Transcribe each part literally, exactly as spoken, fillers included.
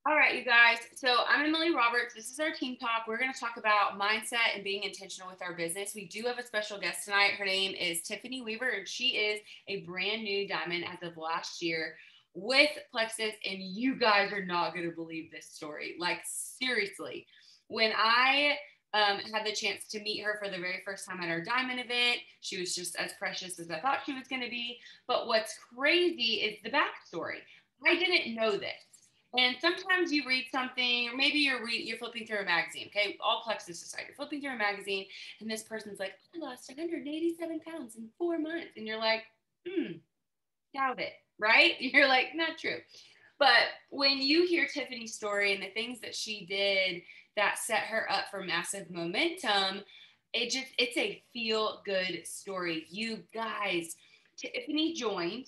All right, you guys. So I'm Emily Roberts. This is our team talk. We're going to talk about mindset and being intentional with our business. We do have a special guest tonight. Her name is Tiffany Weaver, and she is a brand new diamond as of last year with Plexus. And you guys are not going to believe this story. Like, seriously. When I um, had the chance to meet her for the very first time at our diamond event, she was just as precious as I thought she was going to be. But what's crazy is the backstory. I didn't know this. And sometimes you read something, or maybe you're re- you're flipping through a magazine. Okay, all Plexus aside, you're flipping through a magazine, and this person's like, "I lost one hundred eighty-seven pounds in four months," and you're like, "Hmm, doubt it." Right? You're like, "Not true." But when you hear Tiffany's story and the things that she did that set her up for massive momentum, it just it's a feel good story. You guys, Tiffany joined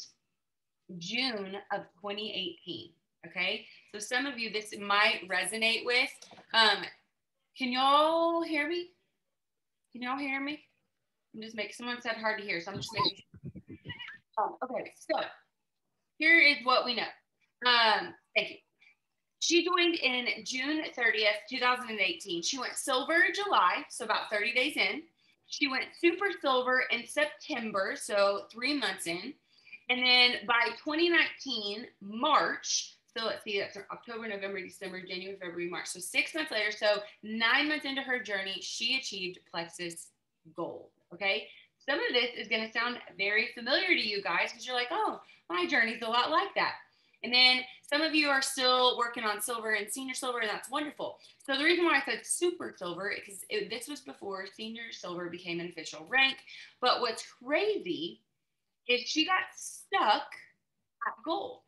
June of twenty eighteen. Okay. So some of you, this might resonate with. Um, can y'all hear me? Can y'all hear me? I'm just making, someone said hard to hear. So I'm just making sure. Um, okay. So here is what we know. Um, thank you. She joined in June thirtieth, twenty eighteen. She went silver in July, so about thirty days in. She went super silver in September, so three months in. And then by twenty nineteen, March, so let's see, that's October, November, December, January, February, March. So six months later, so nine months into her journey, she achieved Plexus Gold. Okay. Some of this is going to sound very familiar to you guys because you're like, oh, my journey's a lot like that. And then some of you are still working on silver and senior silver, and that's wonderful. So the reason why I said super silver is because this was before senior silver became an official rank. But what's crazy is she got stuck at gold.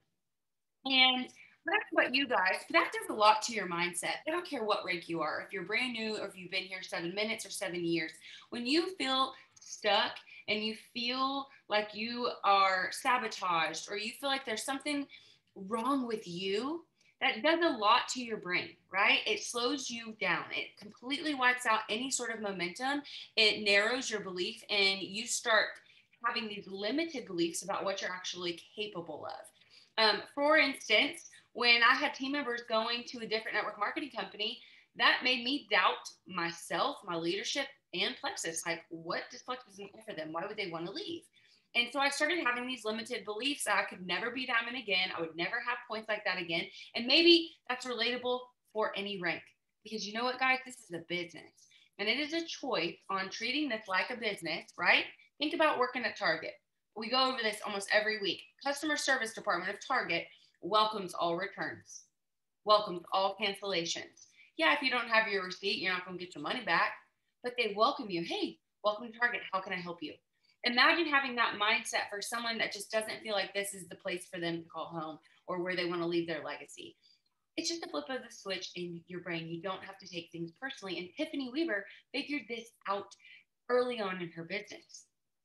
And that's what you guys, that does a lot to your mindset. I don't care what rank you are, if you're brand new or if you've been here seven minutes or seven years. When you feel stuck and you feel like you are sabotaged or you feel like there's something wrong with you, that does a lot to your brain, right? It slows you down. It completely wipes out any sort of momentum. It narrows your belief, and you start having these limited beliefs about what you're actually capable of. Um, for instance, when I had team members going to a different network marketing company, that made me doubt myself, my leadership, and Plexus. Like, what does Plexus offer them? Why would they want to leave? And so I started having these limited beliefs that I could never be diamond again. I would never have points like that again. And maybe that's relatable for any rank. Because you know what, guys? This is a business. And it is a choice on treating this like a business, right? Think about working at Target. We go over this almost every week. Customer service department of Target welcomes all returns, welcomes all cancellations. Yeah, if you don't have your receipt, you're not going to get your money back, but they welcome you. Hey, welcome to Target. How can I help you? Imagine having that mindset for someone that just doesn't feel like this is the place for them to call home or where they want to leave their legacy. It's just a flip of the switch in your brain. You don't have to take things personally. And Tiffany Weaver figured this out early on in her business,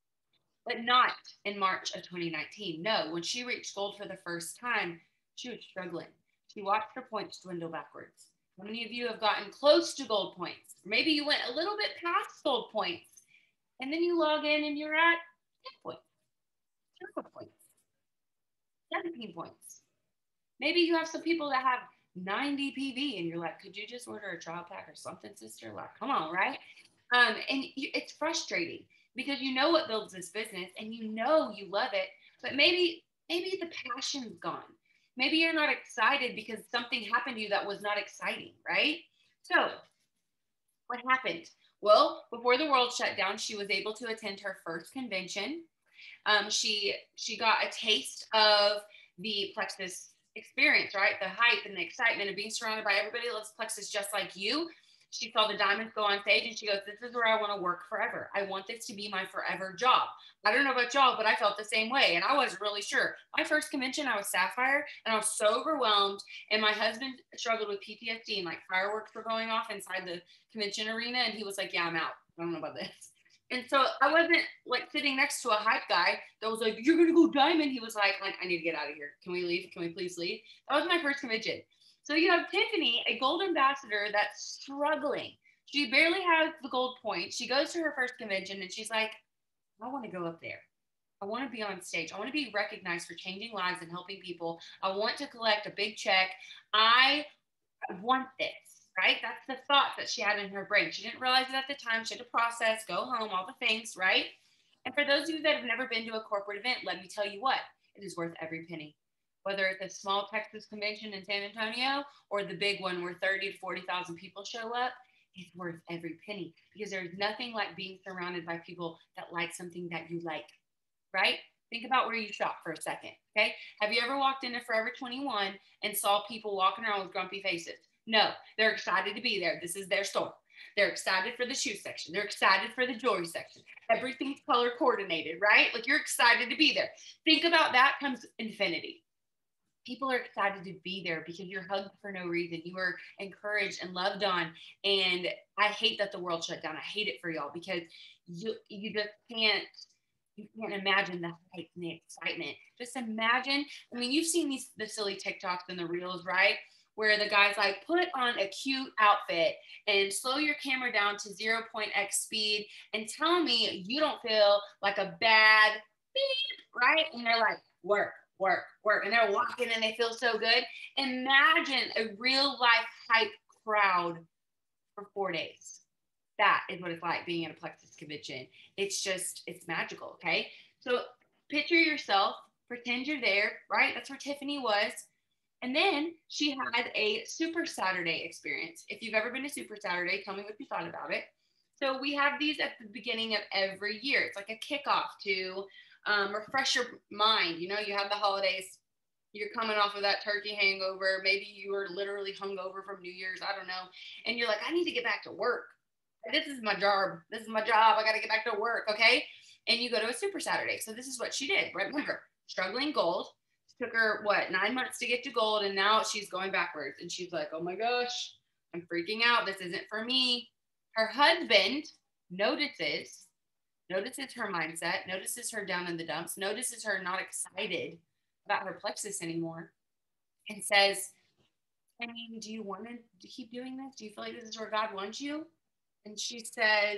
but not in March of twenty nineteen. No, when she reached gold for the first time, she was struggling. She watched her points dwindle backwards. How many of you have gotten close to gold points? Maybe you went a little bit past gold points, and then you log in and you're at ten points, zero points, seventeen points. Maybe you have some people that have ninety P V, and you're like, could you just order a trial pack or something, sister? Like, come on, right? Um, and you, it's frustrating because you know what builds this business and you know you love it, but maybe maybe the passion's gone. Maybe you're not excited because something happened to you that was not exciting, right? So what happened? Well, before the world shut down, she was able to attend her first convention. Um, she she got a taste of the Plexus experience, right? The hype and the excitement of being surrounded by everybody that loves Plexus just like you. She saw the diamonds go on stage and she goes, this is where I want to work forever. I want this to be my forever job. I don't know about y'all, but I felt the same way. And I wasn't really sure. My first convention, I was Sapphire and I was so overwhelmed. And my husband struggled with P T S D and like fireworks were going off inside the convention arena. And he was like, yeah, I'm out. I don't know about this. And so I wasn't like sitting next to a hype guy that was like, you're going to go diamond. He was like, like, I need to get out of here. Can we leave? Can we please leave? That was my first convention. So you have Tiffany, a gold ambassador that's struggling. She barely has the gold point. She goes to her first convention and she's like, I want to go up there. I want to be on stage. I want to be recognized for changing lives and helping people. I want to collect a big check. I want this, right? That's the thought that she had in her brain. She didn't realize it at the time. She had to process, go home, all the things, right? And for those of you that have never been to a corporate event, let me tell you what, it is worth every penny. Whether it's a small Texas convention in San Antonio or the big one where thirty to forty thousand people show up, it's worth every penny, because there's nothing like being surrounded by people that like something that you like, right? Think about where you shop for a second, okay? Have you ever walked into Forever twenty-one and saw people walking around with grumpy faces? No, they're excited to be there. This is their store. They're excited for the shoe section. They're excited for the jewelry section. Everything's color coordinated, right? Like, you're excited to be there. Think about that times infinity. People are excited to be there because you're hugged for no reason. You were encouraged and loved on. And I hate that the world shut down. I hate it for y'all, because you you just can't you can't imagine the hype and the excitement. Just imagine. I mean, you've seen these the silly TikToks and the reels, right? Where the guy's like, put on a cute outfit and slow your camera down to zero point X speed and tell me you don't feel like a bad beep, right? And they're like, work, work, work. And they're walking and they feel so good. Imagine a real life hype crowd for four days. That is what it's like being at a Plexus convention. It's just, it's magical, okay? So picture yourself, pretend you're there, right? That's where Tiffany was. And then she had a Super Saturday experience. If you've ever been to Super Saturday, tell me what you thought about it. So we have these at the beginning of every year. It's like a kickoff to um, refresh your mind. You know, you have the holidays. You're coming off of that turkey hangover. Maybe you were literally hungover from New Year's. I don't know. And you're like, I need to get back to work. This is my job. This is my job. I got to get back to work. Okay. And you go to a Super Saturday. So this is what she did. Remember, struggling gold. Took her, what, nine months to get to gold, and now she's going backwards. And she's like, oh my gosh, I'm freaking out. This isn't for me. Her husband notices, notices her mindset, notices her down in the dumps, notices her not excited about her Plexus anymore, and says, I mean, do you want to keep doing this? Do you feel like this is where God wants you? And she said,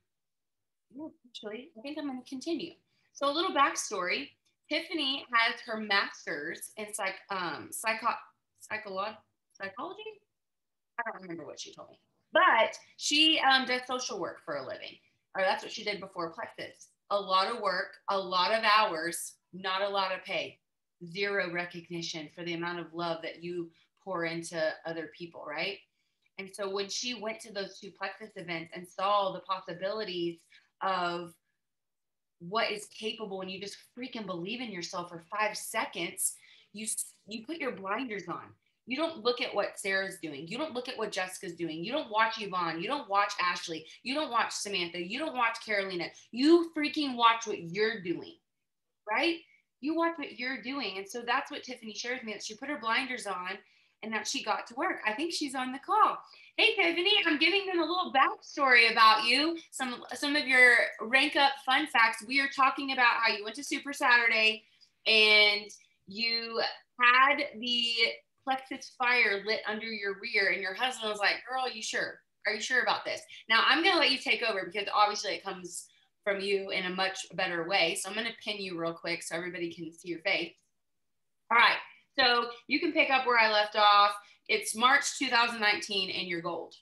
yeah, actually, I think I'm going to continue. So a little backstory. Tiffany has her master's in psych, um, psycho, psycholo- psychology. I don't remember what she told me, but she um, does social work for a living, or that's what she did before Plexus. A lot of work, a lot of hours, not a lot of pay, zero recognition for the amount of love that you pour into other people, right? And so when she went to those two Plexus events and saw the possibilities of what is capable, and you just freaking believe in yourself for five seconds, you you put your blinders on. You don't look at what Sarah's doing. You don't look at what Jessica's doing. You don't watch Yvonne. You don't watch Ashley. You don't watch Samantha. You don't watch Carolina. You freaking watch what you're doing, right? You watch what you're doing. And so that's what Tiffany shares with me, that she put her blinders on and that she got to work. I think she's on the call. Hey, Tiffany, I'm giving them a little backstory about you. Some, some of your rank up fun facts. We are talking about how you went to Super Saturday and you had the Plexus fire lit under your rear, and your husband was like, girl, are you sure? Are you sure about this? Now I'm going to let you take over, because obviously it comes from you in a much better way. So I'm going to pin you real quick so everybody can see your face. All right. So you can pick up where I left off. It's March two thousand nineteen and you're gold.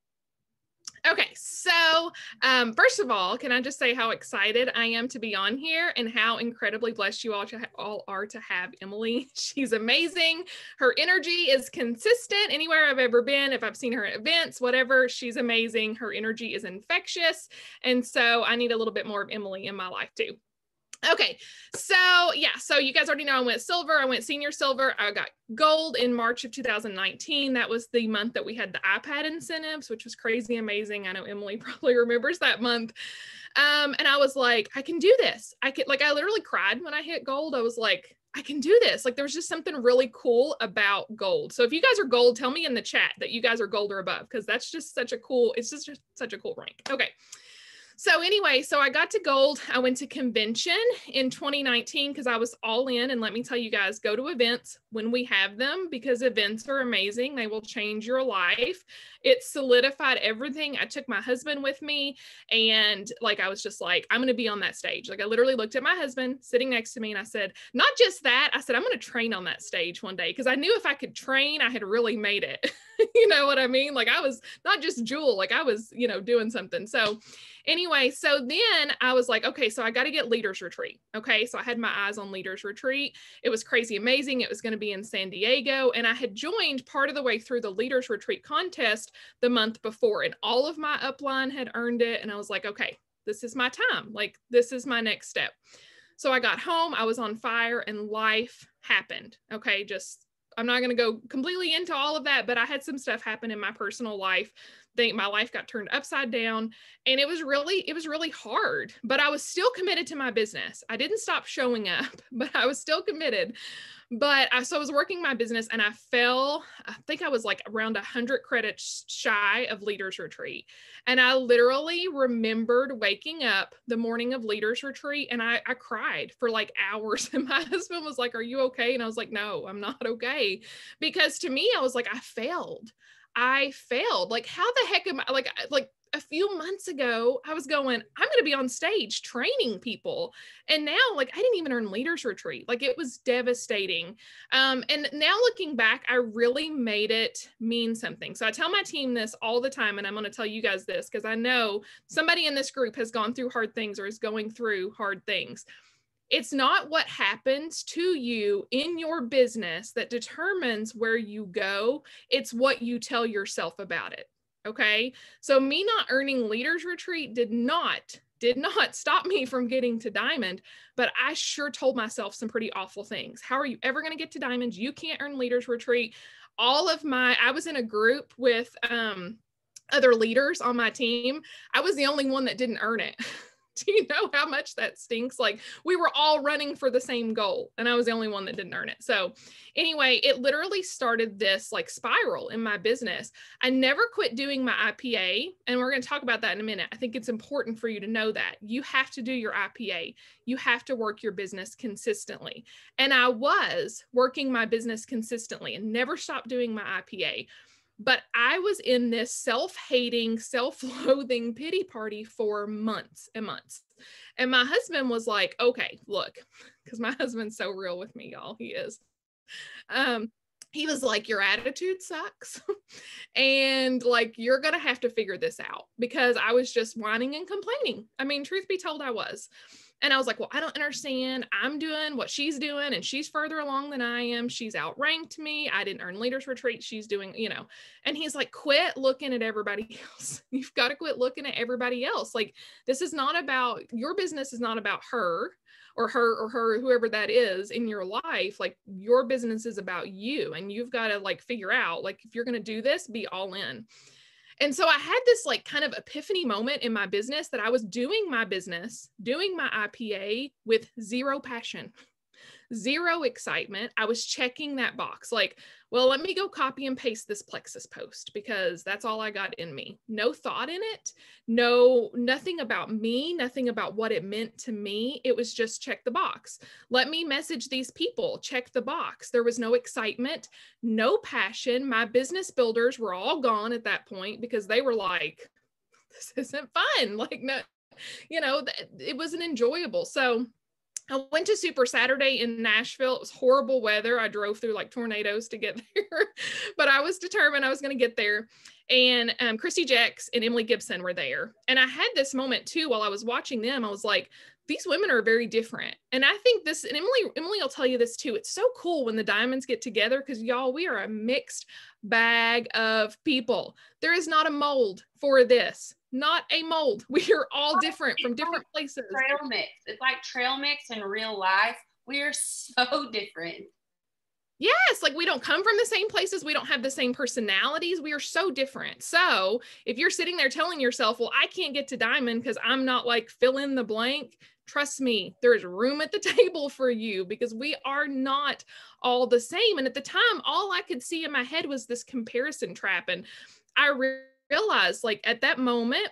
Okay, so um, first of all, can I just say how excited I am to be on here and how incredibly blessed you all, to ha- all are to have Emily. She's amazing. Her energy is consistent anywhere I've ever been. If I've seen her at events, whatever, she's amazing. Her energy is infectious. And so I need a little bit more of Emily in my life too. Okay, so yeah, so you guys already know I went silver, I went senior silver, I got gold in March of two thousand nineteen. That was the month that we had the iPad incentives, which was crazy amazing. I know Emily probably remembers that month. Um, and I was like, I can do this. I could, like, I literally cried when I hit gold. I was like, I can do this. Like, there was just something really cool about gold. So if you guys are gold, tell me in the chat that you guys are gold or above, because that's just such a cool, it's just, just such a cool rank. Okay. So anyway, so I got to gold. I went to convention in twenty nineteen because I was all in. And let me tell you guys, go to events when we have them, because events are amazing. They will change your life. It solidified everything. I took my husband with me, and like, I was just like, I'm going to be on that stage. Like, I literally looked at my husband sitting next to me and I said, not just that, I said, I'm going to train on that stage one day. Cause I knew if I could train, I had really made it. You know what I mean? Like, I was not just Jewel, like I was, you know, doing something. So anyway, so then I was like, okay, so I got to get Leaders Retreat. Okay. So I had my eyes on Leaders Retreat. It was crazy amazing. It was going to be in San Diego. And I had joined part of the way through the Leaders Retreat contest the month before, and all of my upline had earned it. And I was like, okay, this is my time. Like, this is my next step. So I got home, I was on fire, and life happened. Okay. Just, I'm not going to go completely into all of that, but I had some stuff happen in my personal life. Think my life got turned upside down, and it was really, it was really hard, but I was still committed to my business. I didn't stop showing up, but I was still committed. But I, so I was working my business, and I fell, I think I was like around a hundred credits shy of Leaders Retreat. And I literally remembered waking up the morning of Leaders Retreat, and I, I cried for like hours. And my husband was like, are you okay? And I was like, no, I'm not okay. Because to me, I was like, I failed. I failed. Like, how the heck am I, like, like a few months ago, I was going, I'm going to be on stage training people. And now, like, I didn't even earn Leaders Retreat. Like, it was devastating. Um, and now looking back, I really made it mean something. So I tell my team this all the time, and I'm going to tell you guys this because I know somebody in this group has gone through hard things or is going through hard things. It's not what happens to you in your business that determines where you go. It's what you tell yourself about it. Okay. So me not earning Leaders Retreat did not, did not stop me from getting to Diamond, but I sure told myself some pretty awful things. How are you ever going to get to Diamond? You can't earn Leaders Retreat. All of my, I was in a group with um, other leaders on my team. I was the only one that didn't earn it. Do you know how much that stinks? Like, we were all running for the same goal, and I was the only one that didn't earn it. So anyway, it literally started this like spiral in my business. I never quit doing my I P A, and we're going to talk about that in a minute. I think it's important for you to know that you have to do your I P A. You have to work your business consistently. And I was working my business consistently and never stopped doing my I P A. But I was in this self-hating, self-loathing pity party for months and months. And my husband was like, okay, look, because my husband's so real with me, y'all, he is. Um, he was like, your attitude sucks. And like, you're going to have to figure this out, because I was just whining and complaining. I mean, truth be told, I was. And I was like, well, I don't understand. I'm doing what she's doing, and she's further along than I am. She's outranked me. I didn't earn Leaders Retreat. She's doing, you know, and he's like, quit looking at everybody else. You've got to quit looking at everybody else. Like, this is not about, your business is not about her or her or her, whoever that is in your life. Like, your business is about you, and you've got to like figure out, like, if you're going to do this, be all in. And so I had this like kind of epiphany moment in my business that I was doing my business, doing my I P A with zero passion, zero excitement. I was checking that box like, well, let me go copy and paste this Plexus post because that's all I got in me. No thought in it. No, nothing about me, nothing about what it meant to me. It was just check the box. Let me message these people, check the box. There was no excitement, no passion. My business builders were all gone at that point because they were like, this isn't fun. Like, no, you know, it wasn't enjoyable. So I went to Super Saturday in Nashville. It was horrible weather. I drove through like tornadoes to get there, but I was determined I was going to get there. And um, Christy Jex and Emily Gibson were there. And I had this moment too, while I was watching them, I was like, these women are very different. And I think this, and Emily, Emily will tell you this too. It's so cool when the diamonds get together, because y'all, we are a mixed bag of people. There is not a mold for this. Not a mold. We are all different from different places. Trail mix. It's like trail mix in real life. We are so different. Yes, like we don't come from the same places. We don't have the same personalities. We are so different. So if you're sitting there telling yourself, well, I can't get to Diamond because I'm not like fill in the blank, trust me, there is room at the table for you, because we are not all the same. And at the time, all I could see in my head was this comparison trap. And I re- realized like at that moment,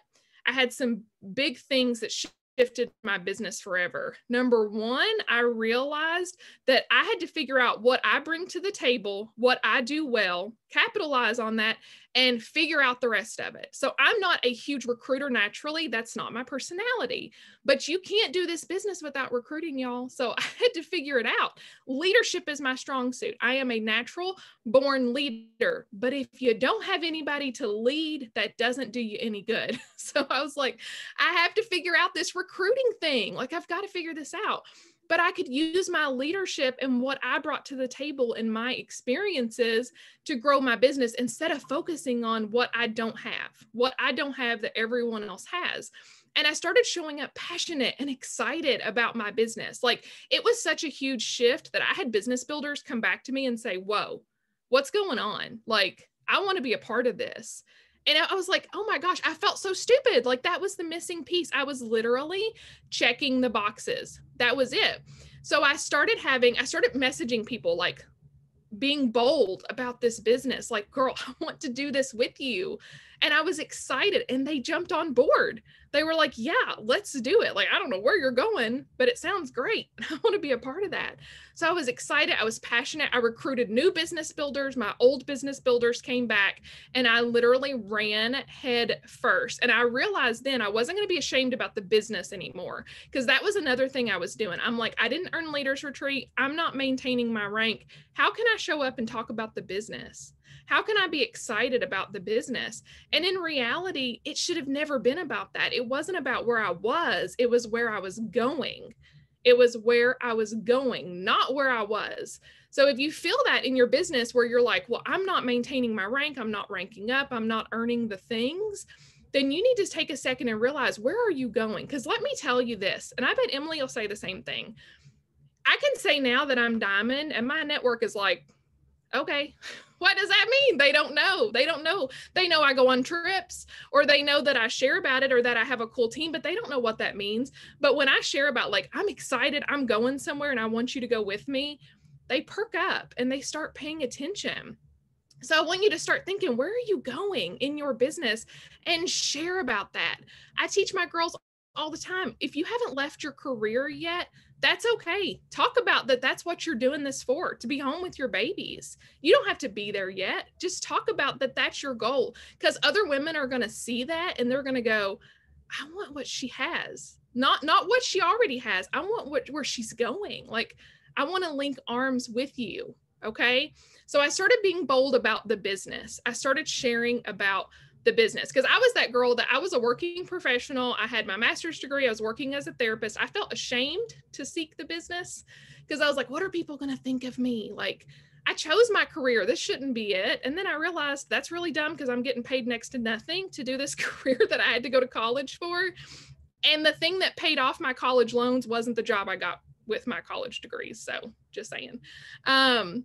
I had some big things that shifted my business forever. Number one, I realized that I had to figure out what I bring to the table, what I do well, capitalize on that, and figure out the rest of it. So I'm not a huge recruiter naturally. That's not my personality, but you can't do this business without recruiting, y'all. So I had to figure it out. Leadership is my strong suit. I am a natural born leader, but if you don't have anybody to lead, that doesn't do you any good. So I was like, I have to figure out this recruiting thing. Like, I've got to figure this out. But I could use my leadership and what I brought to the table and my experiences to grow my business instead of focusing on what I don't have, what I don't have that everyone else has. And I started showing up passionate and excited about my business. Like, it was such a huge shift that I had business builders come back to me and say, whoa, what's going on? Like, I want to be a part of this. And I was like, oh my gosh, I felt so stupid. Like, that was the missing piece. I was literally checking the boxes. That was it. So I started having, I started messaging people, like, being bold about this business. Like, girl, I want to do this with you. And I was excited and they jumped on board. They were like, yeah, let's do it. Like, I don't know where you're going, but it sounds great. I want to be a part of that. So I was excited. I was passionate. I recruited new business builders. My old business builders came back and I literally ran head first. And I realized then I wasn't going to be ashamed about the business anymore, because that was another thing I was doing. I'm like, I didn't earn leaders retreat. I'm not maintaining my rank. How can I show up and talk about the business? How can I be excited about the business? And in reality, it should have never been about that. It wasn't about where I was. It was where I was going. It was where I was going, not where I was. So if you feel that in your business where you're like, well, I'm not maintaining my rank, I'm not ranking up, I'm not earning the things, then you need to take a second and realize, where are you going? Because let me tell you this, and I bet Emily will say the same thing. I can say now that I'm diamond and my network is like, okay, what does that mean? They don't know. They don't know. They know I go on trips, or they know that I share about it, or that I have a cool team, but they don't know what that means. But when I share about, like, I'm excited, I'm going somewhere and I want you to go with me, they perk up and they start paying attention. So I want you to start thinking, where are you going in your business, and share about that. I teach my girls all the time, if you haven't left your career yet, that's okay. Talk about that. That's what you're doing this for, to be home with your babies. You don't have to be there yet. Just talk about that. That's your goal, because other women are going to see that and they're going to go, I want what she has, not, not what she already has. I want what, where she's going. Like, I want to link arms with you. Okay. So I started being bold about the business. I started sharing about the business, because I was that girl that I was a working professional. I had my master's degree. I was working as a therapist. I felt ashamed to seek the business because I was like, what are people going to think of me? Like, I chose my career. This shouldn't be it. And then I realized that's really dumb, because I'm getting paid next to nothing to do this career that I had to go to college for. And the thing that paid off my college loans wasn't the job I got with my college degrees. So just saying. Um,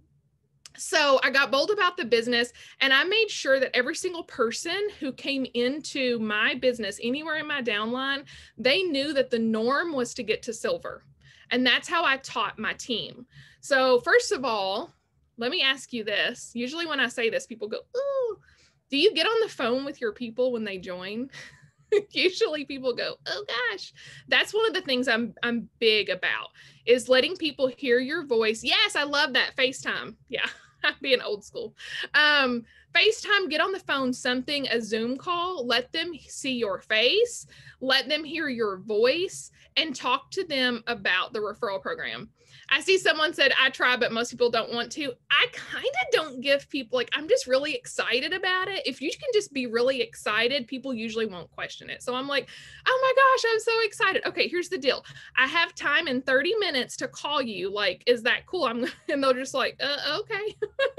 So I got bold about the business, and I made sure that every single person who came into my business, anywhere in my downline, they knew that the norm was to get to silver. And that's how I taught my team. So first of all, let me ask you this. Usually when I say this, people go, ooh, do you get on the phone with your people when they join? Usually people go, oh gosh, that's one of the things I'm I'm big about, is letting people hear your voice. Yes, I love that. FaceTime. Yeah. I'm being old school. Um, FaceTime, get on the phone, something, a Zoom call, let them see your face, let them hear your voice, and talk to them about the referral program. I see someone said, I try, but most people don't want to. I kind of don't give people, like, I'm just really excited about it. If you can just be really excited, people usually won't question it. So I'm like, oh my gosh, I'm so excited. Okay, here's the deal. I have time in thirty minutes to call you. Like, is that cool? I'm, and they're just like, uh, okay.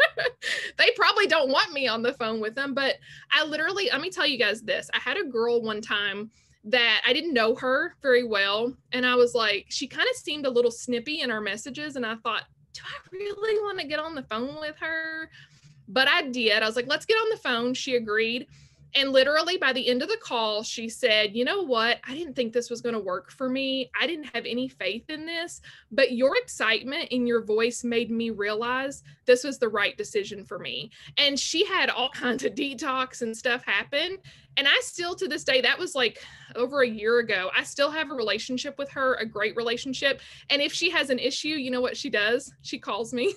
They probably don't want me on the phone with them, but I literally, let me tell you guys this. I had a girl one time that I didn't know her very well. And I was like, she kind of seemed a little snippy in our messages. And I thought, do I really want to get on the phone with her? But I did. I was like, let's get on the phone. She agreed. And literally by the end of the call, she said, you know what? I didn't think this was going to work for me. I didn't have any faith in this, but your excitement in your voice made me realize this was the right decision for me. And she had all kinds of detox and stuff happen. And I still, to this day, that was like over a year ago, I still have a relationship with her, a great relationship. And if she has an issue, you know what she does? She calls me.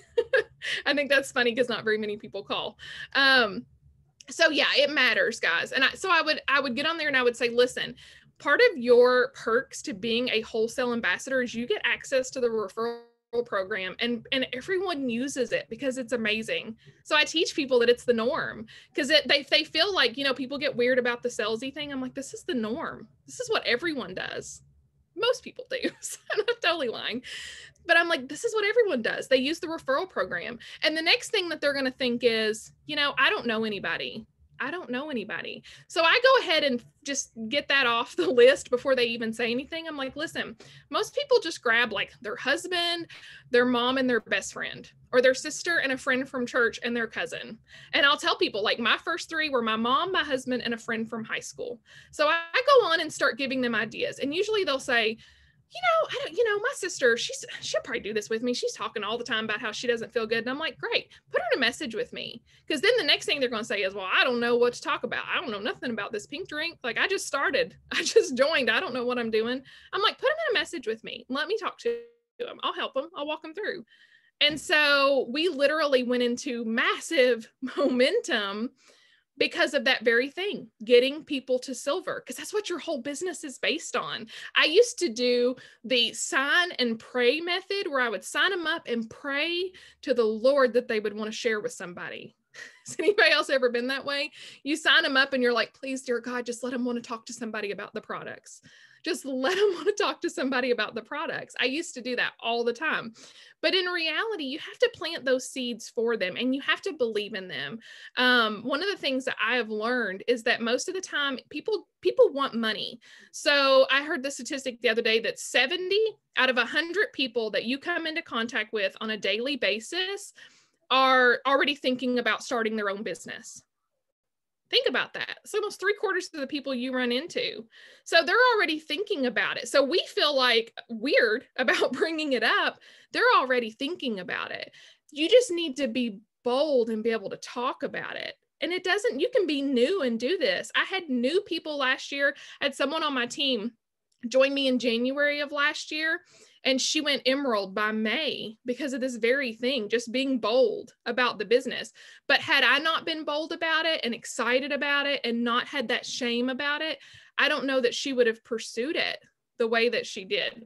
I think that's funny because not very many people call. Um, So yeah, it matters, guys. And I, so I would, I would get on there and I would say, listen, part of your perks to being a wholesale ambassador is you get access to the referral program, and, and everyone uses it because it's amazing. So I teach people that it's the norm, because they, they feel like, you know, people get weird about the salesy thing. I'm like, this is the norm. This is what everyone does. Most people do. So I'm not totally lying. But I'm like, this is what everyone does. They use the referral program. And the next thing that they're going to think is, you know, I don't know anybody. I don't know anybody. So I go ahead and just get that off the list before they even say anything. I'm like, listen, most people just grab like their husband, their mom, and their best friend, or their sister and a friend from church and their cousin. And I'll tell people, like, my first three were my mom, my husband, and a friend from high school. So I, I go on and start giving them ideas. And usually they'll say, you know, I don't, you know, my sister, she's, she'll probably do this with me. She's talking all the time about how she doesn't feel good. And I'm like, great, put her in a message with me. Because then the next thing they're going to say is, well, I don't know what to talk about. I don't know nothing about this pink drink. Like, I just started, I just joined. I don't know what I'm doing. I'm like, put them in a message with me. Let me talk to them. I'll help them. I'll walk them through. And so we literally went into massive momentum because of that very thing, getting people to silver, because that's what your whole business is based on. I used to do the sign and pray method, where I would sign them up and pray to the Lord that they would want to share with somebody. Has anybody else ever been that way? You sign them up and you're like, please, dear God, just let them want to talk to somebody about the products. Just let them want to talk to somebody about the products. I used to do that all the time. But in reality, you have to plant those seeds for them, and you have to believe in them. Um, one of the things that I have learned is that most of the time people, people want money. So I heard the statistic the other day that seventy out of one hundred people that you come into contact with on a daily basis are already thinking about starting their own business. Think about that. It's almost three quarters of the people you run into. So they're already thinking about it. So we feel like weird about bringing it up. They're already thinking about it. You just need to be bold and be able to talk about it. And it doesn't, you can be new and do this. I had new people last year. I had someone on my team join me in January of last year, and she went emerald by May because of this very thing, just being bold about the business. But had I not been bold about it and excited about it and not had that shame about it, I don't know that she would have pursued it the way that she did.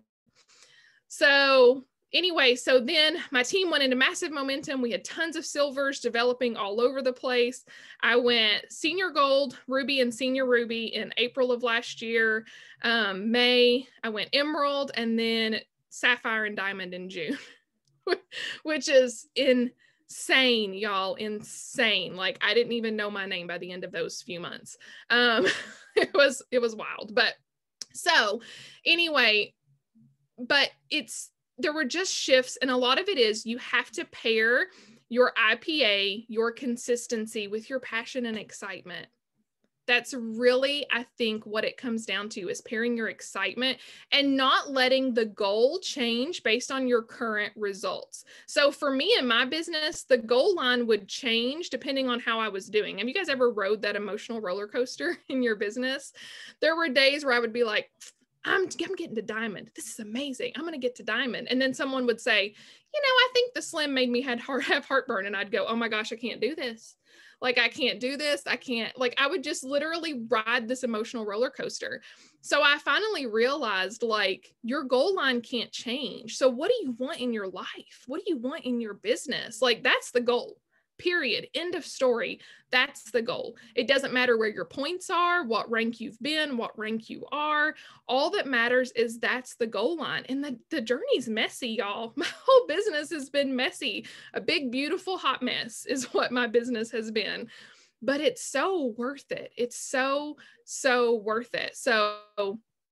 So anyway, so then my team went into massive momentum. We had tons of silvers developing all over the place. I went senior gold, ruby, and senior ruby in April of last year. Um, May, I went emerald, and then sapphire and diamond in June, which is insane, y'all, insane. Like, I didn't even know my name by the end of those few months. Um, it was, it was wild. But so anyway, but it's, there were just shifts. And a lot of it is you have to pair your I P A, your consistency, with your passion and excitement. That's really, I think, what it comes down to, is pairing your excitement and not letting the goal change based on your current results. So for me in my business, the goal line would change depending on how I was doing. Have you guys ever rode that emotional roller coaster in your business? There were days where I would be like, I'm, I'm getting to diamond. This is amazing. I'm going to get to diamond. And then someone would say, you know, I think the slim made me had heart, have heartburn. And I'd go, oh my gosh, I can't do this. Like, I can't do this. I can't, like, I would just literally ride this emotional roller coaster. So I finally realized, like, your goal line can't change. So what do you want in your life? What do you want in your business? Like, that's the goal. Period. End of story. That's the goal. It doesn't matter where your points are, what rank you've been, what rank you are. All that matters is that's the goal line. And the, the journey's messy, y'all. My whole business has been messy. A big, beautiful, hot mess is what my business has been. But it's so worth it. It's so, so worth it. So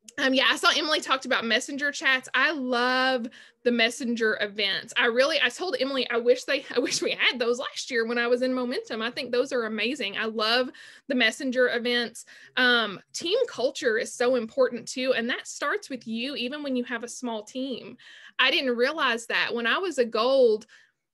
Um, yeah, I saw Emily talked about messenger chats. I love the messenger events. I really, I told Emily, I wish they, I wish we had those last year when I was in Momentum. I think those are amazing. I love the messenger events. Um, team culture is so important too. And that starts with you, even when you have a small team. I didn't realize that when I was a gold,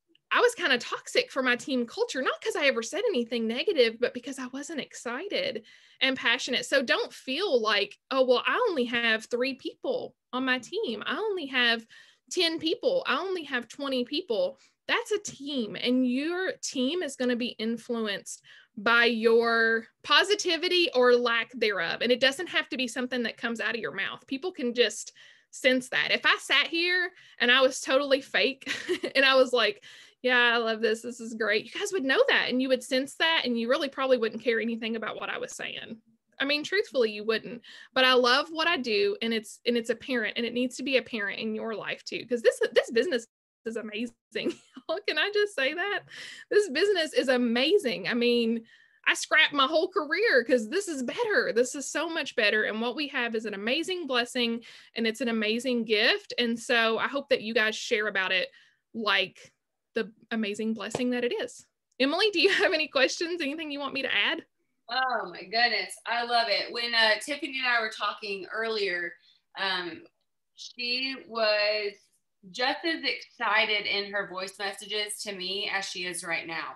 I was kind of toxic for my team culture, not because I ever said anything negative, but because I wasn't excited and passionate. So don't feel like, oh, well, I only have three people on my team. I only have ten people. I only have twenty people. That's a team, and your team is going to be influenced by your positivity or lack thereof. And it doesn't have to be something that comes out of your mouth. People can just sense that. If I sat here and I was totally fake and I was like, yeah, I love this, this is great, you guys would know that, and you would sense that, and you really probably wouldn't care anything about what I was saying. I mean, truthfully, you wouldn't. But I love what I do, and it's and it's apparent, and it needs to be apparent in your life too, because this this business is amazing. Can I just say that? This business is amazing. I mean, I scrapped my whole career because this is better. This is so much better. And what we have is an amazing blessing, and it's an amazing gift. And so I hope that you guys share about it like the amazing blessing that it is. Emily, do you have any questions? Anything you want me to add? Oh my goodness, I love it. When uh, Tiffany and I were talking earlier, um, she was just as excited in her voice messages to me as she is right now.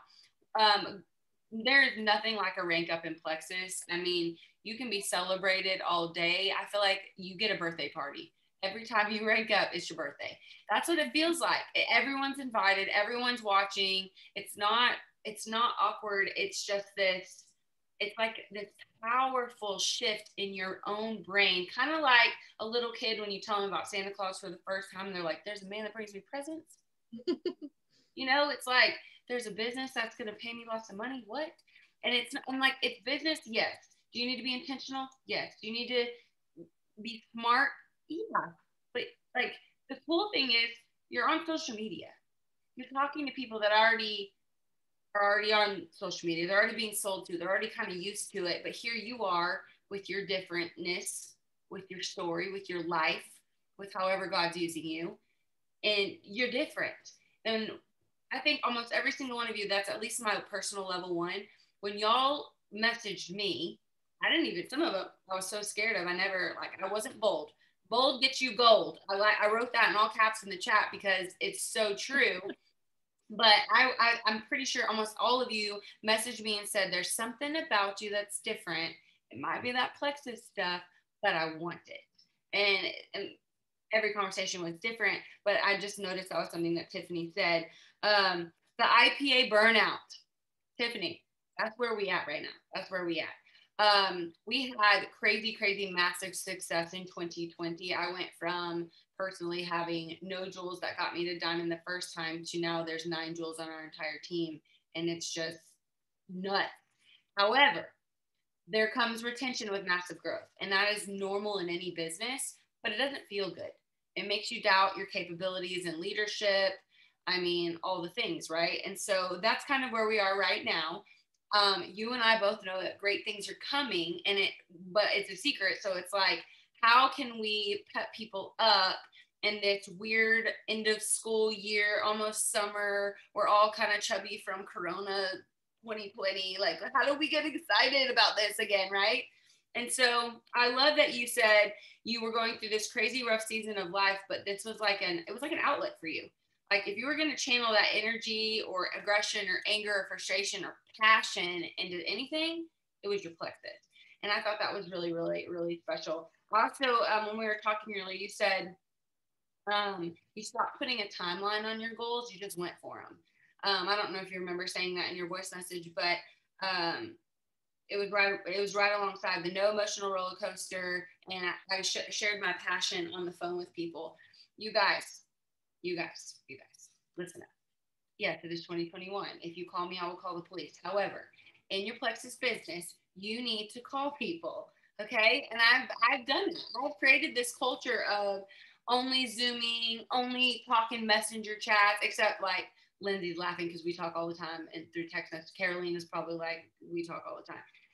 Um, there is nothing like a rank up in Plexus. I mean, you can be celebrated all day. I feel like you get a birthday party. Every time you rank up, it's your birthday. That's what it feels like. Everyone's invited, everyone's watching. It's not, it's not awkward. It's just this, it's like this powerful shift in your own brain, kind of like a little kid when you tell them about Santa Claus for the first time. They're like, there's a man that brings me presents. You know, it's like, there's a business that's going to pay me lots of money. What? And it's, I'm like, it's business. Yes. Do you need to be intentional? Yes. Do you need to be smart? Yeah. But like, the cool thing is you're on social media. You're talking to people that already are already on social media. They're already being sold to. They're already kind of used to it. But here you are with your differentness, with your story, with your life, with however God's using you. And you're different. And I think almost every single one of you, that's at least my personal level one. When y'all messaged me, I didn't even, some of them I was so scared of. I never, like, I wasn't bold. Bold gets you gold. I like, I wrote that in all caps in the chat because it's so true. But I, I, I'm pretty sure almost all of you messaged me and said, there's something about you that's different. It might be that Plexus stuff, but I want it. And, and every conversation was different, but I just noticed that was something that Tiffany said. Um, the I P A burnout, Tiffany, that's where we at right now. That's where we at. Um, we had crazy, crazy, massive success in twenty twenty. I went from personally having no jewels that got me to diamond the first time to now there's nine jewels on our entire team. And it's just nuts. However, there comes retention with massive growth. And that is normal in any business, but it doesn't feel good. It makes you doubt your capabilities and leadership. I mean, all the things, right? And so that's kind of where we are right now. Um, you and I both know that great things are coming, and it, but it's a secret. So it's like, how can we pep people up in this weird end of school year, almost summer? We're all kind of chubby from Corona twenty twenty. Like, how do we get excited about this again, right? And so I love that you said you were going through this crazy rough season of life, but this was like an, it was like an outlet for you. Like if you were going to channel that energy or aggression or anger or frustration or passion into anything, it was your Plexus. And I thought that was really, really, really special. Also, um, when we were talking earlier, you said um, you stopped putting a timeline on your goals. You just went for them. Um, I don't know if you remember saying that in your voice message, but um, it was right. It was right alongside the no emotional roller coaster, and I, I sh- shared my passion on the phone with people. You guys, you guys, you guys, listen up. Yes, it is twenty twenty-one. If you call me, I will call the police. However, in your Plexus business, you need to call people, okay? And I've I've done it. I've created this culture of only Zooming, only talking messenger chats, except like Lindsay's laughing because we talk all the time and through text message. Caroline is probably like, we talk all the time.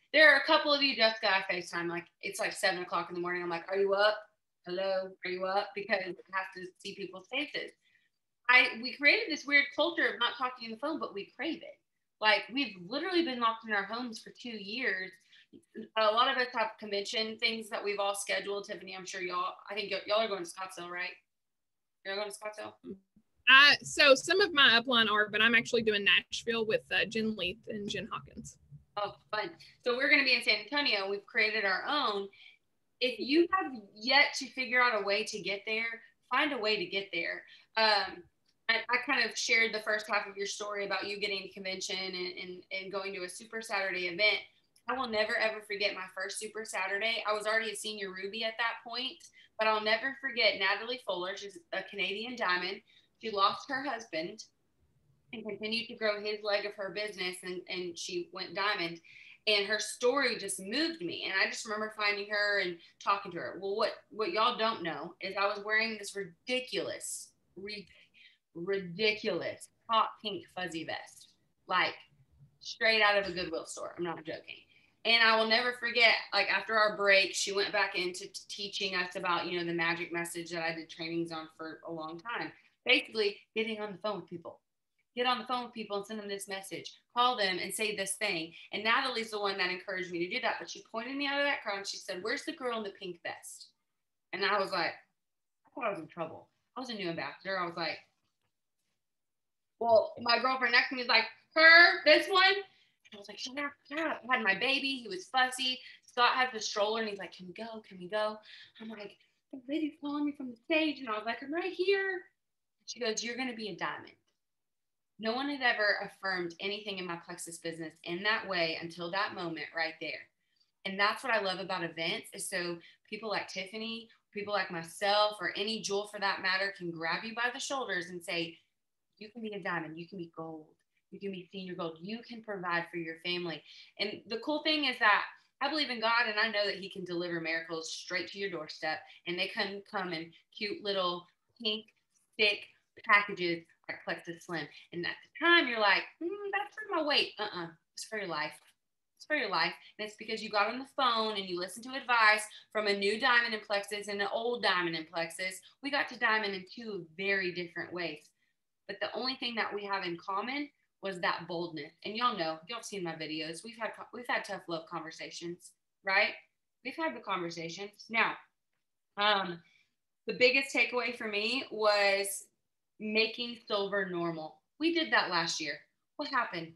There are a couple of you just got FaceTime. Like it's like seven o'clock in the morning. I'm like, are you up? Hello, are you up? Because I have to see people's faces. I we created this weird culture of not talking on the phone, but we crave it. Like we've literally been locked in our homes for two years. A lot of us have convention things that we've all scheduled. Tiffany, I'm sure y'all. I think y- y'all are going to Scottsdale, right? You're going to Scottsdale. Uh, so some of my upline are, but I'm actually doing Nashville with uh, Jen Leith and Jen Hawkins. Oh, fun. So we're going to be in San Antonio. We've created our own. If you have yet to figure out a way to get there, find a way to get there. Um, I, I kind of shared the first half of your story about you getting to convention and, and, and going to a Super Saturday event. I will never, ever forget my first Super Saturday. I was already a senior Ruby at that point, but I'll never forget Natalie Fuller. She's a Canadian diamond. She lost her husband and continued to grow his leg of her business, and, and she went diamond. And her story just moved me. And I just remember finding her and talking to her. Well, what, what y'all don't know is I was wearing this ridiculous, re- ridiculous hot pink fuzzy vest, like straight out of a Goodwill store. I'm not joking. And I will never forget, like after our break, she went back into t- teaching us about, you know, the magic message that I did trainings on for a long time. Basically, getting on the phone with people. Get on the phone with people and send them this message. Call them and say this thing. And Natalie's the one that encouraged me to do that. But she pointed me out of that crowd and she said, where's the girl in the pink vest? And I was like, I thought I was in trouble. I was a new ambassador. I was like, well, my girlfriend next to me was like, her, this one. And I was like, shut up, shut up. I had my baby. He was fussy. Scott had the stroller and he's like, can we go? Can we go? I'm like, the lady's calling me from the stage. And I was like, I'm right here. She goes, you're going to be a diamond. No one had ever affirmed anything in my Plexus business in that way until that moment right there. And that's what I love about events is so people like Tiffany, people like myself, or any jewel for that matter can grab you by the shoulders and say, you can be a diamond, you can be gold, you can be senior gold, you can provide for your family. And the cool thing is that I believe in God and I know that he can deliver miracles straight to your doorstep, and they can come in cute little pink stick packages like Plexus Slim. And at the time you're like, mm, that's for my weight. Uh-uh, it's for your life. It's for your life. And it's because you got on the phone and you listened to advice from a new diamond in Plexus and an old diamond in Plexus. We got to diamond in two very different ways. But the only thing that we have in common was that boldness. And y'all know, y'all have seen my videos. We've had we've had tough love conversations, right? We've had the conversations. Now, um, the biggest takeaway for me was making silver normal. We did that last year. What happened?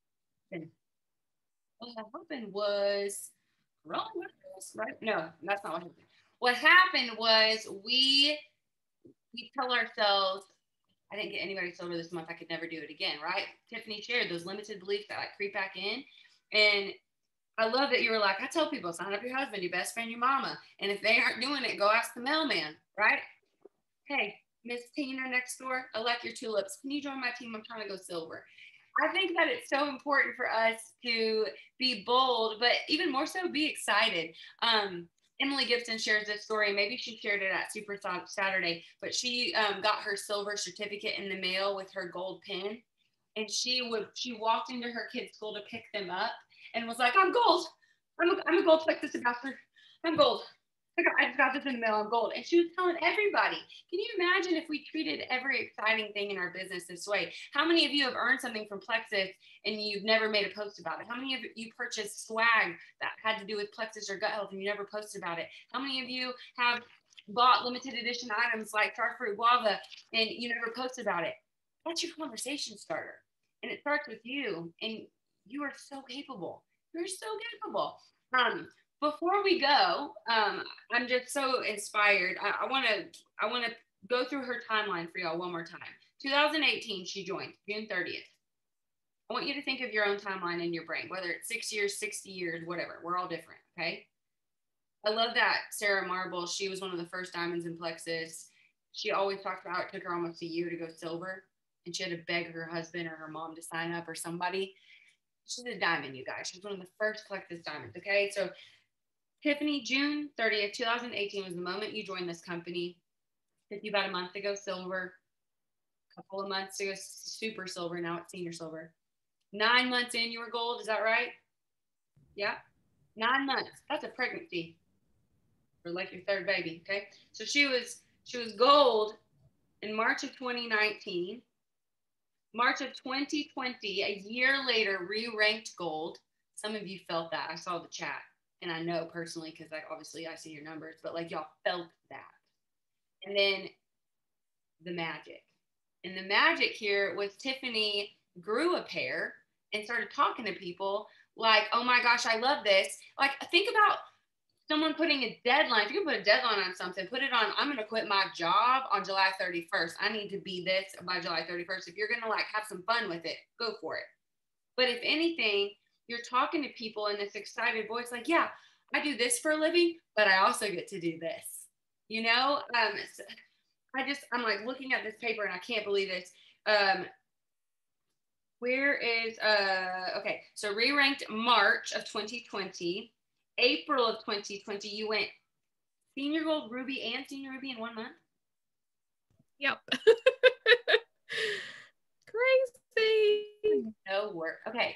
What happened was coronavirus, right? No, that's not what happened. What happened was we we tell ourselves, I didn't get anybody silver this month. I could never do it again, right? Tiffany shared those limited beliefs that like creep back in. And I love that you were like, I tell people, sign up your husband, your best friend, your mama. And if they aren't doing it, go ask the mailman, right? Hey, Miss Tina next door, I like your tulips. Can you join my team? I'm trying to go silver. I think that it's so important for us to be bold, but even more so, be excited. Um, Emily Gibson shares this story. Maybe she shared it at Super Saturday, but she um, got her silver certificate in the mail with her gold pin. And she would, she walked into her kids' school to pick them up and was like, I'm gold. I'm a, I'm a gold Plexus ambassador. I'm gold. I just got this in the mail, I'm gold. And she was telling everybody. Can you imagine if we treated every exciting thing in our business this way? How many of you have earned something from Plexus and you've never made a post about it? How many of you purchased swag that had to do with Plexus or gut health and you never posted about it? How many of you have bought limited edition items like Star Fruit Guava and you never posted about it? That's your conversation starter. And it starts with you. And you are so capable. You're so capable. Um, Before we go, um, I'm just so inspired. I want to I want to go through her timeline for y'all one more time. two thousand eighteen, she joined June thirtieth. I want you to think of your own timeline in your brain, whether it's six years, sixty years, whatever. We're all different, okay? I love that Sarah Marble, she was one of the first diamonds in Plexus. She always talked about it took her almost a year to go silver, and she had to beg her husband or her mom to sign up or somebody. She's a diamond, you guys. She's one of the first Plexus diamonds, okay? So Tiffany, June thirtieth, twenty eighteen was the moment you joined this company. Took you about a month to go silver, a couple of months to go super silver. Now it's senior silver. Nine months in, you were gold. Is that right? Yeah. Nine months. That's a pregnancy for like your third baby. Okay. So she was she was gold in March of twenty nineteen. March of twenty twenty, a year later, re-ranked gold. Some of you felt that. I saw the chat, and I know personally because I obviously I see your numbers, but like y'all felt that. And then the magic. And the magic here was Tiffany grew a pair and started talking to people like, oh my gosh, I love this. Like, think about someone putting a deadline. If you can put a deadline on something, put it on, I'm going to quit my job on July thirty-first. I need to be this by July thirty-first. If you're going to like have some fun with it, go for it. But if anything, you're talking to people in this excited voice, like, yeah, I do this for a living, but I also get to do this, you know? Um, I just, I'm like looking at this paper and I can't believe this. Um, where is, uh, okay, so re-ranked March of twenty twenty. April of twenty twenty, you went senior gold, ruby, and senior ruby in one month? Yep. Crazy. No word. Okay.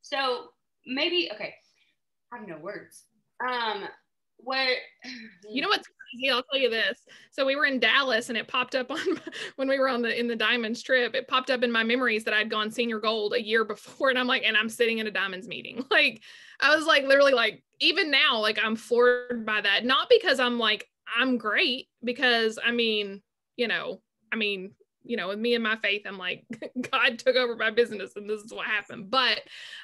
So maybe, okay. I have no words. Um, what? You know what's crazy? I'll tell you this. So we were in Dallas and it popped up on when we were on the in the Diamonds trip, it popped up in my memories that I'd gone senior gold a year before. And I'm like, and I'm sitting in a Diamonds meeting. Like, I was like, literally like, even now, like I'm floored by that. Not because I'm like, I'm great, because I mean, you know, I mean, you know, with me and my faith, I'm like, God took over my business and this is what happened. But,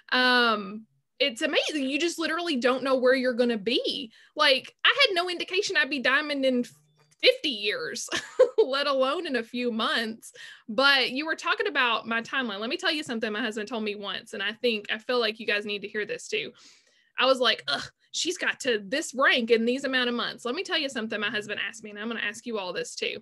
um, it's amazing. You just literally don't know where you're going to be. Like, I had no indication I'd be diamond in fifty years, let alone in a few months. But you were talking about my timeline. Let me tell you something my husband told me once. And I think, I feel like you guys need to hear this too. I was like, ugh, she's got to this rank in these amount of months. Let me tell you something my husband asked me, and I'm going to ask you all this too.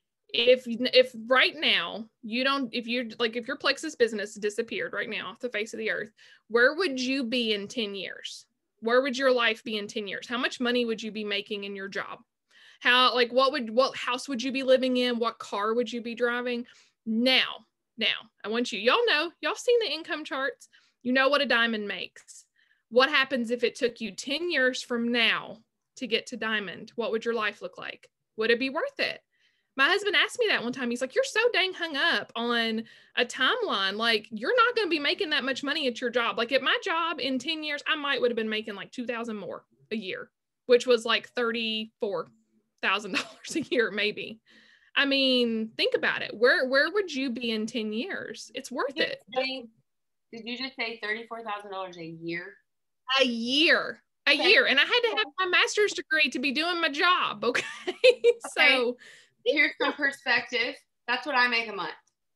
If, if right now you don't, if you're like, if your Plexus business disappeared right now off the face of the earth, where would you be in ten years? Where would your life be in ten years? How much money would you be making in your job? How, like, what would, what house would you be living in? What car would you be driving? Now, now I want you, y'all know, y'all seen the income charts. You know what a diamond makes. What happens if it took you ten years from now to get to diamond? What would your life look like? Would it be worth it? My husband asked me that one time. He's like, you're so dang hung up on a timeline. Like, you're not going to be making that much money at your job. Like, at my job in ten years, I might would have been making like two thousand more a year, which was like thirty-four thousand dollars a year, maybe. I mean, think about it. Where, where would you be in ten years? It's worth did it. Say, did you just say thirty-four thousand dollars a year? A year. A okay. year. And I had to have my master's degree to be doing my job. Okay. Okay. So here's some perspective. That's what I make a month.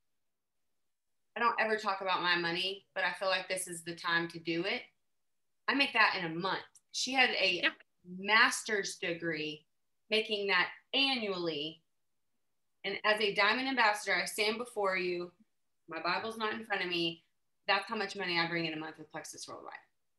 I don't ever talk about my money, but I feel like this is the time to do it. I make that in a month. She had a yeah. master's degree, making that annually. And as a diamond ambassador, I stand before you. My Bible's not in front of me. That's how much money I bring in a month with Plexus Worldwide.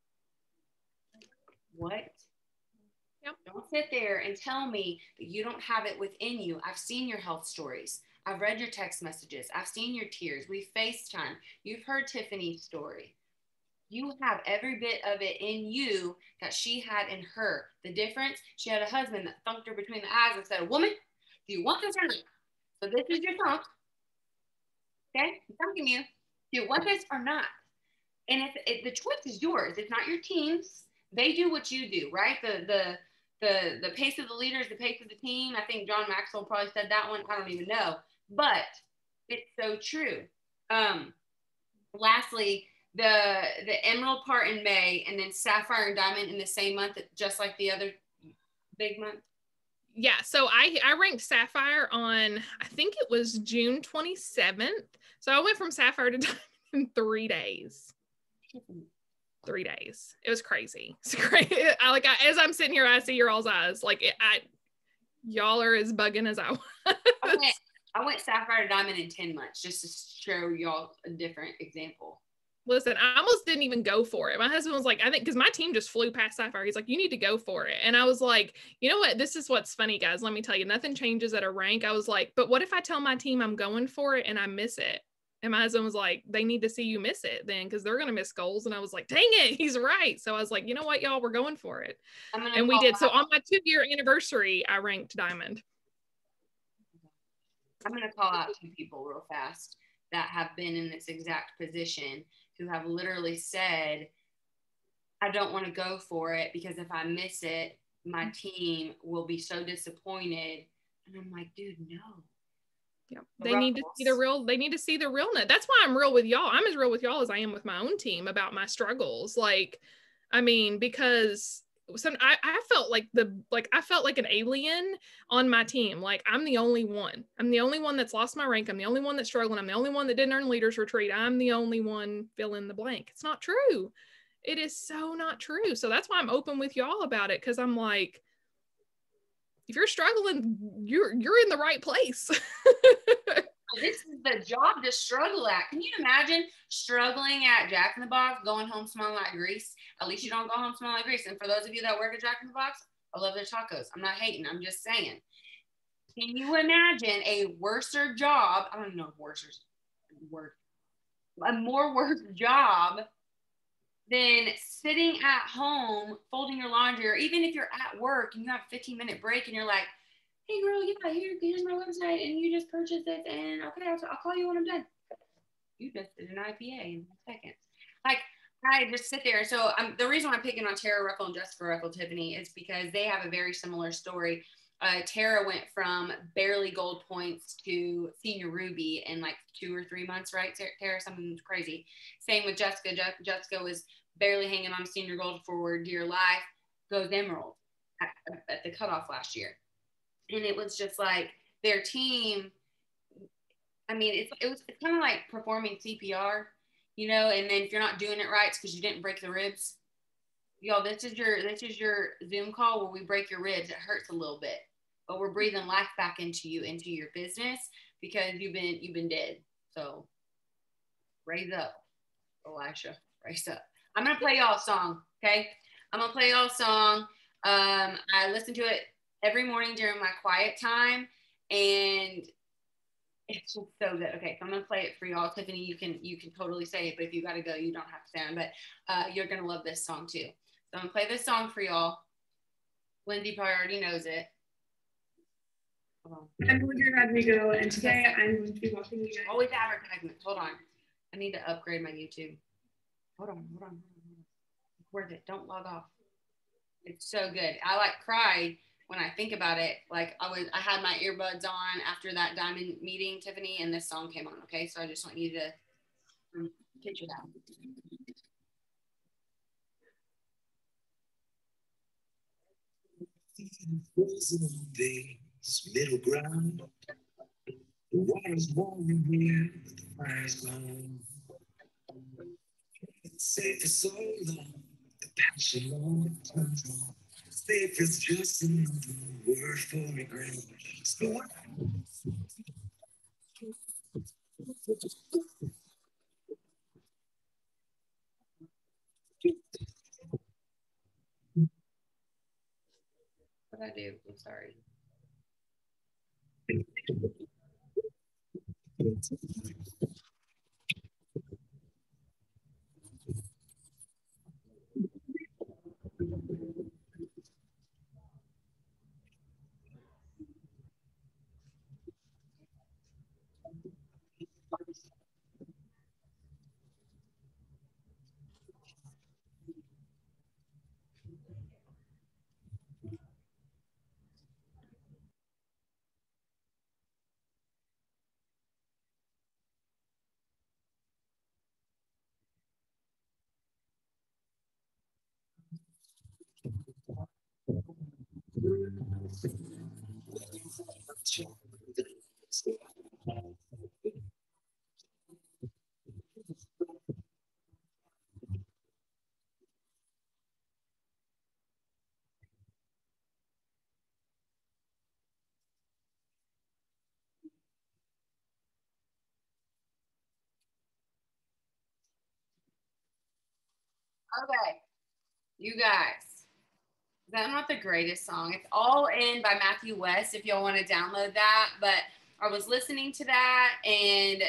What? Yep. Don't sit there and tell me that you don't have it within you. I've seen your health stories. I've read your text messages. I've seen your tears. We FaceTime. You've heard Tiffany's story. You have every bit of it in you that she had in her. The difference, she had a husband that thunked her between the eyes and said, woman, do you want this or not? So this is your thump. Okay? I'm thanking you. Do you want this or not? And if, if the choice is yours, it's not your team's. They do what you do, right? The the the the pace of the leaders, the pace of the team. I think John Maxwell probably said that one. I don't even know, but it's so true. Um, lastly, the the emerald part in May, and then sapphire and diamond in the same month, just like the other big month. Yeah, so I I ranked sapphire on, I think it was June twenty-seventh. So I went from sapphire to diamond in three days. Three days. It was crazy. It's crazy. I like I, as I'm sitting here, I see your all's eyes. Like it, I, y'all are as bugging as I was. I went, I went sapphire to diamond in ten months just to show y'all a different example. Listen, I almost didn't even go for it. My husband was like, I think, because my team just flew past sapphire. He's like, you need to go for it. And I was like, you know what? This is what's funny, guys. Let me tell you, nothing changes at a rank. I was like, but what if I tell my team I'm going for it and I miss it? And my husband was like, they need to see you miss it then, because they're going to miss goals. And I was like, dang it, he's right. So I was like, you know what, y'all, we're going for it. And we did. So on my two year anniversary, I ranked diamond. I'm going to call out two people real fast that have been in this exact position, who have literally said, I don't want to go for it because if I miss it, my team will be so disappointed. And I'm like, dude, no. Yeah, they need to see the real, they need to see the realness. That's why I'm real with y'all. I'm as real with y'all as I am with my own team about my struggles. Like, I mean, because some, I, I felt like the, like, I felt like an alien on my team. Like, I'm the only one. I'm the only one that's lost my rank. I'm the only one that's struggling. I'm the only one that didn't earn leaders retreat. I'm the only one fill in the blank. It's not true. It is so not true. So that's why I'm open with y'all about it. Cause I'm like, if you're struggling, you're you're in the right place. This is the job to struggle at. Can you imagine struggling at Jack in the Box, going home smelling like grease? At least you don't go home smelling like grease. And for those of you that work at Jack in the Box, I love their tacos. I'm not hating. I'm just saying. Can you imagine a worser job? I don't even know if worser's word. A more worse job than sitting at home folding your laundry, or even if you're at work and you have a fifteen minute break and you're like, hey girl, yeah, here, here's my website and you just purchased it and okay, I'll, I'll call you when I'm done. You just did an I P A in seconds. Like, I just sit there. So um, the reason why I'm picking on Tara Ruckle and Jessica Ruckle, Tiffany, is because they have a very similar story. Uh, Tara went from barely gold points to senior ruby in like two or three months, right? Tara, something crazy. Same with Jessica. Je- Jessica was barely hanging on senior gold for dear life, goes emerald at, at the cutoff last year. And it was just like their team. I mean, it's it was it's kind of like performing C P R, you know. And then if you're not doing it right, it's because you didn't break the ribs. Y'all, this is your this is your Zoom call where we break your ribs. It hurts a little bit, but we're breathing life back into you, into your business, because you've been you've been dead. So raise up, Elisha, raise up. I'm gonna play y'all a song, okay? I'm gonna play y'all a song. Um, I listen to it every morning during my quiet time, and it's just so good. Okay, so I'm gonna play it for y'all. Tiffany, you can you can totally say it, but if you gotta go, you don't have to say it. But uh, you're gonna love this song too. So I'm gonna play this song for y'all. Lindsay probably already knows it. I'm Lindsay Rodrigo, and today I'm going to be walking you guys. Always advertisements. Hold on. I need to upgrade my YouTube. Hold on, hold on, hold on. It's worth it. Don't log off. It's so good. I like cry when I think about it. Like I was, I had my earbuds on after that diamond meeting, Tiffany, and this song came on. Okay, so I just want you to picture that. Days, middle ground. The water's warm here, but the fire's gone. It's safe for so long. The passion on control. Safe is just another word for regret. So what? What did I do? I'm sorry. Okay, you guys, that's not the greatest song. It's All In by Matthew West if y'all want to download that. But I was listening to that and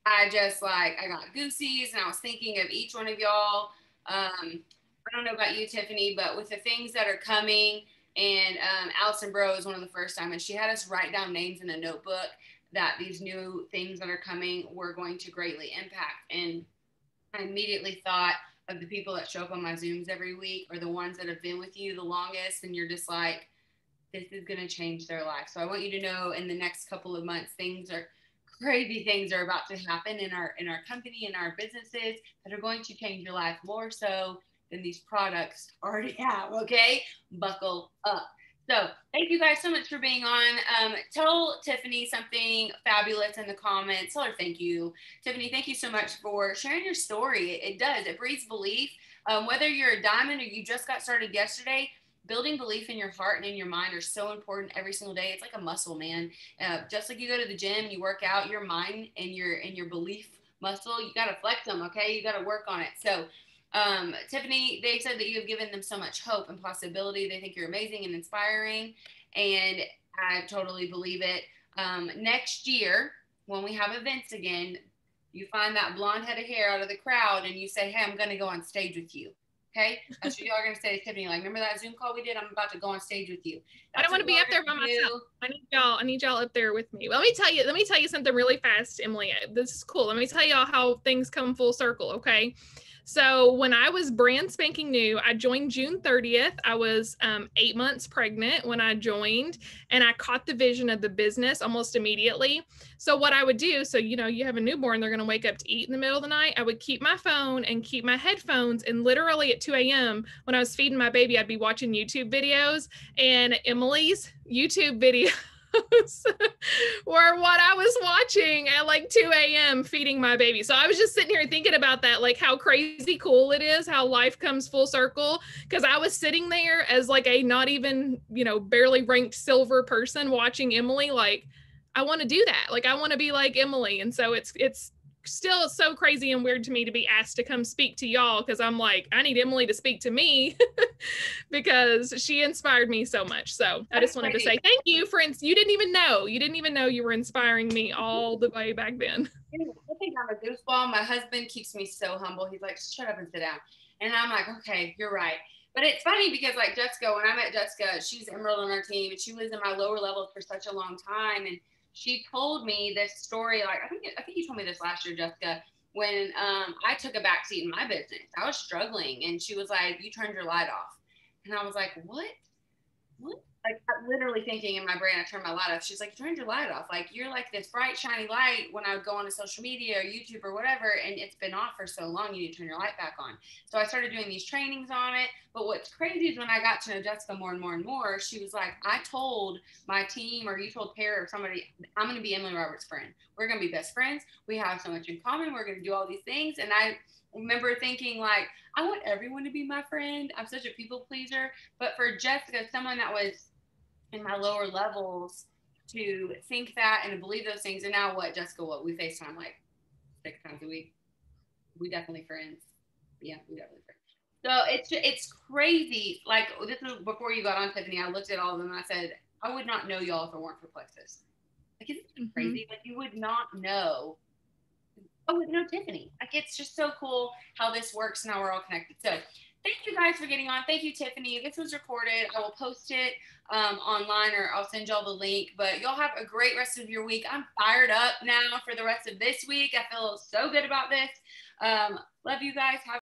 I just like, I got goosies, and I was thinking of each one of y'all. Um, I don't know about you, Tiffany, but with the things that are coming, and um, Allison Bro is one of the first time, and she had us write down names in a notebook that these new things that are coming were going to greatly impact. And I immediately thought of the people that show up on my Zooms every week, or the ones that have been with you the longest, and you're just like, this is going to change their life. So I want you to know in the next couple of months, things are crazy things are about to happen in our in our company, in our businesses, that are going to change your life more so than these products already have. Okay, buckle up. So thank you guys so much for being on. Um, tell Tiffany something fabulous in the comments. Tell her thank you. Tiffany, thank you so much for sharing your story. It, it does. It breeds belief. Um, whether you're a diamond or you just got started yesterday, building belief in your heart and in your mind are so important every single day. It's like a muscle, man. Uh, just like you go to the gym and you work out, your mind and your and your belief muscle, you got to flex them, okay? You got to work on it. So um, Tiffany, they said that you have given them so much hope and possibility. They think you're amazing and inspiring, and I totally believe it. Um, next year, when we have events again, you find that blonde head of hair out of the crowd and you say, hey, I'm going to go on stage with you. Okay, that's what y'all are gonna say to Tiffany. Like, remember that Zoom call we did? I'm about to go on stage with you. That's I don't want to be up there by myself. I need y'all. I need y'all up there with me. Well, let me tell you. Let me tell you something really fast, Emily. This is cool. Let me tell y'all how things come full circle. Okay. So when I was brand spanking new, I joined June thirtieth. I was um, eight months pregnant when I joined, and I caught the vision of the business almost immediately. So what I would do, so, you know, you have a newborn, they're going to wake up to eat in the middle of the night. I would keep my phone and keep my headphones, and literally at two a.m. when I was feeding my baby, I'd be watching YouTube videos, and Emily's YouTube videos were what I was watching at like two a.m. feeding my baby. So I was just sitting here thinking about that, like how crazy cool it is, how life comes full circle. Because I was sitting there as like a not even, you know, barely ranked silver person watching Emily. Like, I want to do that. Like, I want to be like Emily. And so it's, it's, still so crazy and weird to me to be asked to come speak to y'all, because I'm like, I need Emily to speak to me because she inspired me so much. So I just wanted to say thank you, friends. You didn't even know. You didn't even know you were inspiring me all the way back then. I think I'm a goofball. My husband keeps me so humble. He's like, shut up and sit down. And I'm like, okay, you're right. But it's funny because like Jessica, when I met Jessica, she's Emerald on our team, and she was in my lower levels for such a long time. And she told me this story, like, I think, I think you told me this last year, Jessica, when um, I took a backseat in my business. I was struggling, and she was like, you turned your light off. And I was like, what? What? Like, I'm literally thinking in my brain, I turned my light off. She's like, you turned your light off. Like, you're like this bright, shiny light when I would go on to social media or YouTube or whatever, and it's been off for so long, you need to turn your light back on. So I started doing these trainings on it. But what's crazy is when I got to know Jessica more and more and more, she was like, I told my team, or you told Tara or somebody, I'm going to be Emily Roberts' friend. We're going to be best friends. We have so much in common. We're going to do all these things. And I remember thinking, like, I want everyone to be my friend. I'm such a people pleaser. But for Jessica, someone that was in my lower levels, to think that and to believe those things. And now what, Jessica, what, we FaceTime like six times a week. We definitely friends. Yeah, we definitely friends. So it's it's crazy. Like, this was before you got on, Tiffany. I looked at all of them and I said, I would not know y'all if it weren't for Plexus. Like, isn't it crazy? Mm-hmm. Like, you would not know. I wouldn't know Tiffany. Like, it's just so cool how this works. Now we're all connected. So thank you guys for getting on. Thank you, Tiffany. This was recorded. I will post it um, online, or I'll send y'all the link. But y'all have a great rest of your week. I'm fired up now for the rest of this week. I feel so good about this. Um, love you guys. Have